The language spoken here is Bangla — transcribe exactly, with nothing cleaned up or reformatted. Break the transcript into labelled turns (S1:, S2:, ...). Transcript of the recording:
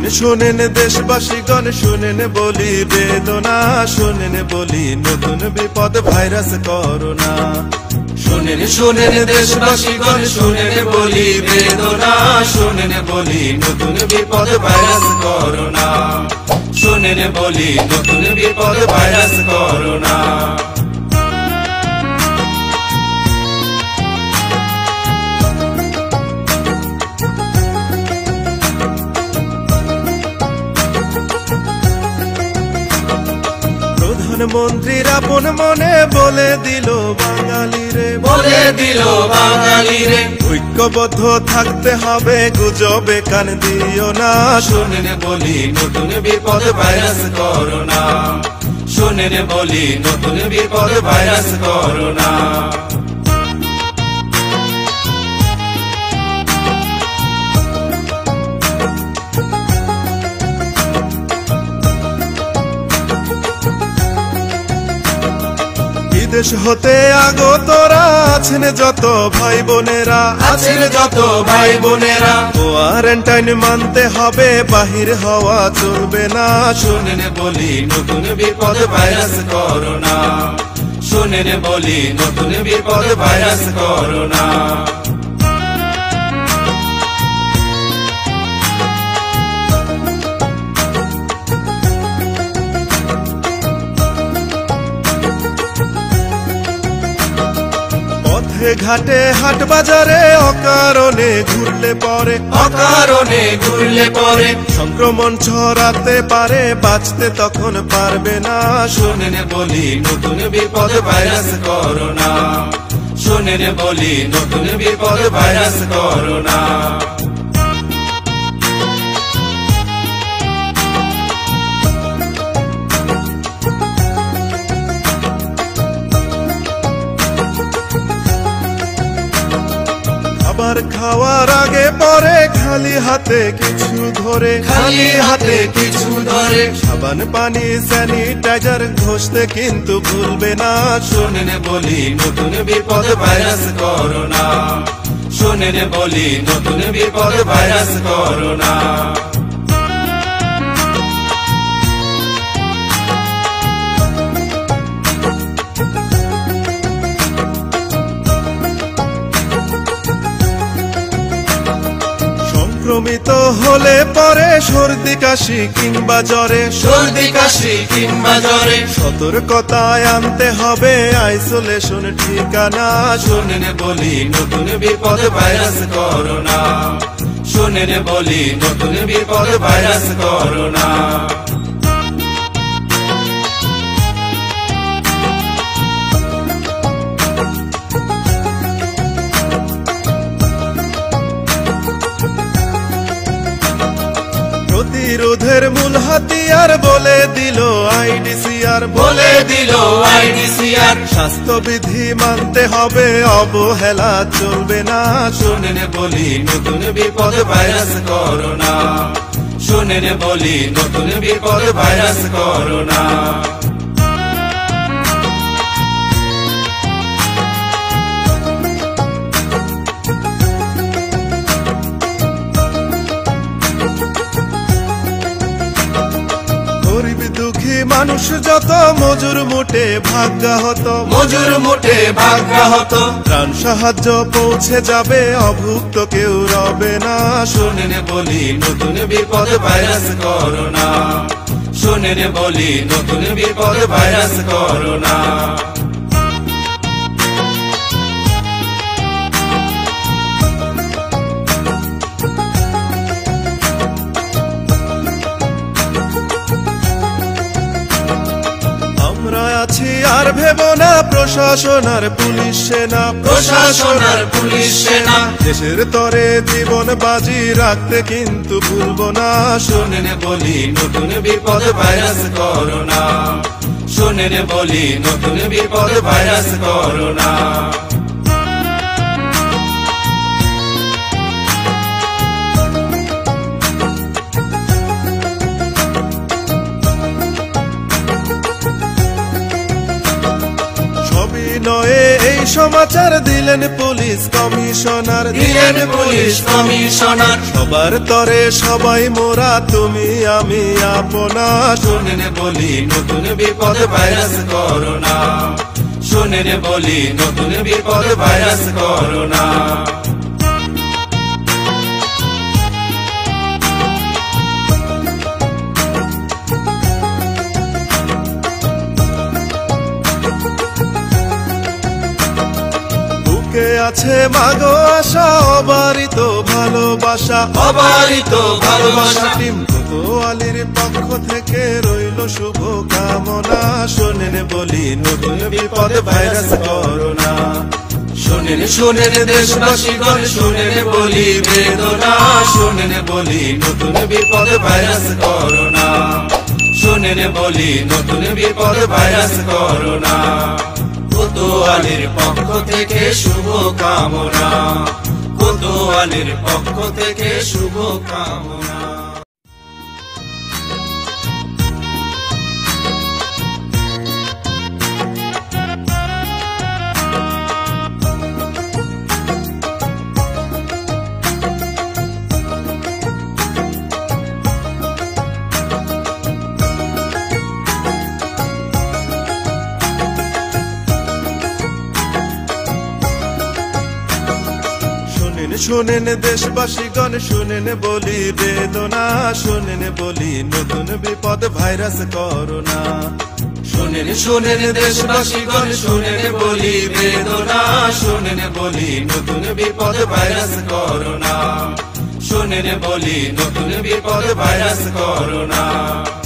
S1: শোনেন শোনেন দেশবাসীগণ, শোনেন বলি বেদনা, শোনেন বলি নতুন বিপদ ভাইরাস করোনা। শোনেন শোনেন দেশবাসীগণ, শোনেন বলি বেদনা, শোনেন বলি নতুন বিপদ ভাইরাস করোনা। শোনেন বলি নতুন বিপদ ভাইরাস করোনা। প্রধানমন্ত্রীর আপন মনে বলে দিল বাঙালিরে, বলে দিল বাঙালিরে, ঐক্যবদ্ধ থাকতে হবে, গুজবে কান দিও না। শোনেন বলি নতুন বিপদ ভাইরাস করোনা। শোনেন বলি নতুন বিপদ ভাইরাস করোনা। বিদেশ হতে আগতরা আছেন যত ভাই বোনেরা, আছেন যত ভাই বোনেরা, কোয়ারেন্টাইন মানতে হবে, বাহির হওয়া চলবে না। শোনেন বলি নতুন বিপদ ভাইরাস করোনা। শোনেন বলি নতুন বিপদ ভাইরাস করোনা। ঘাটে হাট বাজারে অকারণে ঘুরলে পরে, অকারণে ঘুরলে পরে সংক্রমণ ছড়াতে পারে, বাঁচতে তখন পারবে না। শোনেন বলি নতুন বিপদ ভাইরাস করোনা। শোনেন বলি নতুন বিপদ ভাইরাস করোনা। খাবার খাওয়ার আগে পরে খালি হাতে কিছু ধরে, খালি হাতে কিছু ধরে সাবান পানি স্যানিটাইজার ঘষতে কিন্তু ভুলবে না। শোনেন বলি নতুন বিপদ ভাইরাস করোনা। শোনেন বলি নতুন বিপদ ভাইরাস করোনা। সংক্রমিত হলে পরে সর্দি কাশি কিংবা জ্বরে, সর্দি কাশি কিংবা জ্বরে সতর্কতায় আনতে হবে আইসোলেশন ঠিকানা। শোনেন বলি নতুন বিপদ ভাইরাস করোনা। শোনেন বলি নতুন বিপদ ভাইরাস করোনা। প্রতিরোধের মূল হাতিয়ার বলে দিল আইডিসিআর, বলে দিল আইডিসিআর স্বাস্থ্যবিধি মানতে হবে, অবহেলা চলবে না। শোনেন বলি নতুন বিপদ ভাইরাস করোনা। শোনেন বলি নতুন বিপদ ভাইরাস করোনা। মানুষ যত মজুর মুঠে ভাগ্যা হতো, মজুর মুঠে ভাগ্যা হতো ত্রাণ সাহায্য পৌঁছে যাবে, অভুক্ত কেউ রবে না। শোনেন বলি নতুন বিপদ ভাইরাস করোনা। শোনেন বলি নতুন বিপদ ভাইরাস করোনা। আছি আর ভেব না প্রশাসন আর পুলিশ সেনা, প্রশাসন আর পুলিশ সেনা দেশের তরে জীবন বাজি রাখতে কিন্তু ভুলবো না। শোনেন বলি নতুন বিপদ ভাইরাস করোনা। শোনেন বলি নতুন বিপদ ভাইরাস করোনা। নয়ে এই সমাচার দিলেন পুলিশ কমিশনার,
S2: দিলেন পুলিশ কমিশনার।
S1: সবার তরে সবাই মোরা, তুমি আমি আপনা।
S2: শোনেন বলি নতুন বিপদ ভাইরাস করোনা, শোনেন বলি নতুন বিপদ ভাইরাস করোনা।
S1: বুকে আছে মাগো আশা, অবারিত ভালোবাসা,
S2: অবারিত ভালোবাসা।
S1: টিম কোতোয়ালির পক্ষ থেকে রইল শুভ কামনা। শোনেন বলি নতুন বিপদ ভাইরাস করোনা,
S2: শোনেন শোনেন দেশবাসীগণ, শোনেন বলি বেদনা, শোনেন বলি নতুন বিপদ ভাইরাস করোনা, শোনেন বলি নতুন বিপদ ভাইরাস করোনা। কোতোয়ালির পক্ষ থেকে শুভ কামনা, কোতোয়ালির পক্ষ থেকে শুভ কামনা।
S1: শোনেন দেশবাসীগণ, শোনেন বলি বেদনা, শোনেন বলি নতুন বিপদ ভাইরাস করোনা।
S2: শোনেন শোনেন দেশবাসীগণ, শোনেন বলি বেদনা, শোনেন বলি নতুন বিপদ ভাইরাস করোনা, শোনেন বলি নতুন বিপদ ভাইরাস করোনা।